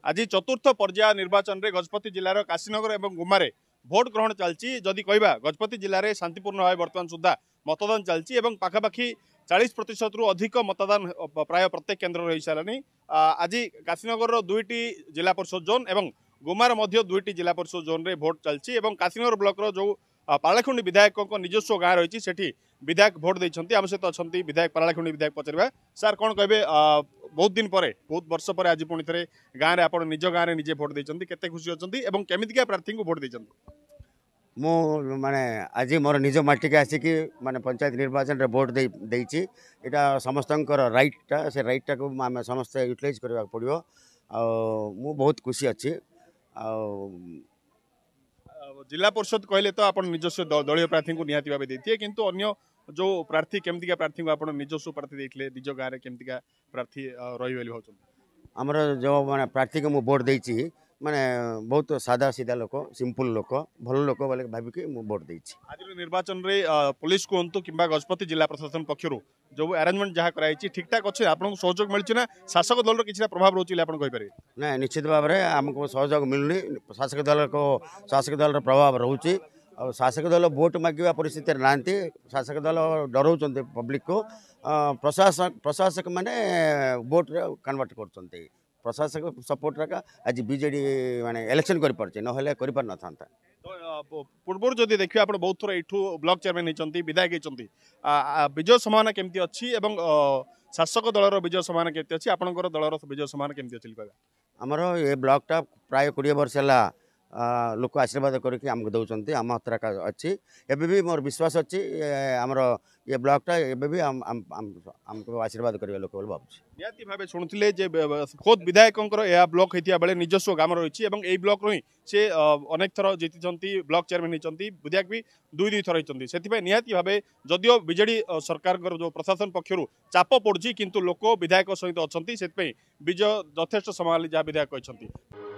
आज चतुर्थ पर्याय निर्वाचन में गजपति जिलार काशीनगर और गुमारे भोट ग्रहण चलती जदि कहवा गजपति जिले में शांतिपूर्ण भाव बर्तमान सुधा मतदान चलती पाखापाखि 40% रु अधिक मतदान प्राय प्रत्येक केन्द्र रही सारे। आज काशीनगर दुईटी जिला परिषद जोन और गुमार दुईटी जिला परिषद जोन रे भोट चलती काशीनगर ब्लॉक जो पालाखुंडी विधायक निजस्व गाँ रही है विधायक भोट देते आम सहित अच्छा विधायक पालाखुंडी विधायक पचार सार कौन कहे बहुत दिन पर बहुत वर्ष पर आज पुणी थे गाँव में आप निज गाँव में निजे भोट देते केते खुशी अच्छा केमितिका प्रार्थी को भोट देते मु माने आज मोर निज माटी के आसिक माने पंचायत निर्वाचन रे भोट देइछि एटा समस्तंकर राइटा से राइटा को आम समस्त यूटिलाइज करबा पड़ियो आ मु बहुत खुशी अच्छी आ जिला परिषद कहले तो आप निजस्व दलीय प्रार्थी को निहाती भाव देते किंतु अन्य जो प्रार्थी केमितिका प्रार्थी को आप निजस्व प्रार्थी देते निज गाँव में केमितिका प्रार्थी रही भाव आमर जो माने प्रार्थी को मु भोट देइछि माने बहुत सादा सीधा लोक सिंपल लोक भल लोक बोले भाविक भोट देइछि। आज निर्वाचन रे पुलिस कहतु कि गजपति जिला प्रशासन पक्षर जो अरेंजमेंट जहाँ कराई ठीक ठाक अच्छे आपको सहयोग मिलूँ ना शासक दल किसी प्रभाव रोचे आप कहींपर ना निश्चित भाव में आमको सहयोग मिलूनी शासक दल प्रभाव रोचे और शासक दल भोट मांगा परिस्थिति ना शासक दल डराउं पब्लिक को प्रशासक माने भोट कन्वर्ट कर प्रशासक सपोर्ट रखा आज बीजेडी माने इलेक्शन कर पारे ना पूर्व जदि देखिए आप बहुत थोड़ा यू ब्लॉक चेयरमैन होती विधायक होती विजय संभावना केमती अच्छी एवं शासक दलर विजय संभावना केमती अच्छी आपंकर दलर विजय संभावना केमती अच्छी कहवा आमर ये ब्लॉकटा प्राय 20 वर्ष है लोक आशीर्वाद करके आमको दौरान आम हत्रा अच्छी एबे भी मोर विश्वास अच्छी आमर ये ब्लॉकटा एबे भी आमको आशीर्वाद करेंगे लोक भाव निहाती भाव शुणुले खोद विधायक ब्लॉक होता बेले निजस्व ग्राम रही ब्लॉक रही से अनेक थर जीति ब्लॉक चेयरमैन होती विधायक भी दुई थर होती से निहाती भाव जदियो बीजेडी सरकार जो प्रशासन पक्षर चाप पड़ुछि किंतु लोक विधायक सहित अच्छा से विजय यथेष्ट संभाली जहाँ विधायक कहते।